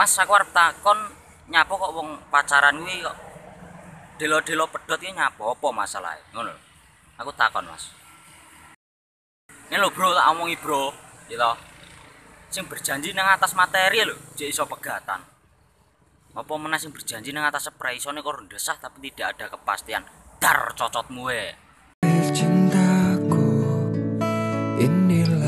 Mas, aku arep takon nyapa kok wong pacaran kuwi kok delo-delo pedhot iki nyapa apa masalahe? Ngono lho. Aku takon, Mas. Ini lho, Bro, tak omongi, Bro. Gitu. Sing berjanji nang atas materi lho, jek iso pegatan. Apa meneh sing berjanji nang atas spray isone kok ndesah tapi tidak ada kepastian. Dar cocotmu we. Cintaku inilah